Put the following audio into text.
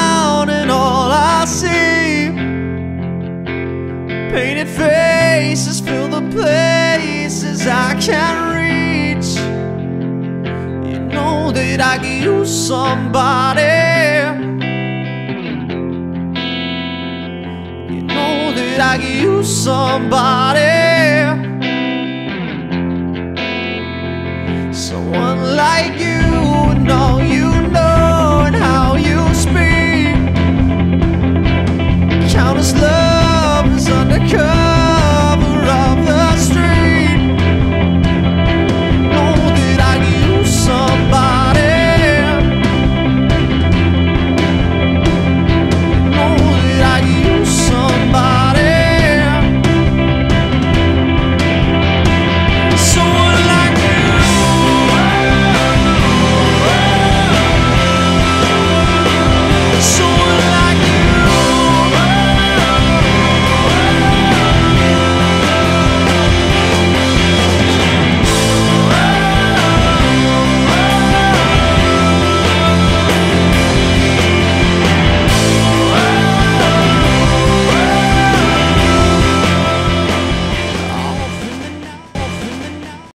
around and all I see, painted faces fill the places I can't reach. You know that I could use somebody. You know that I could use somebody.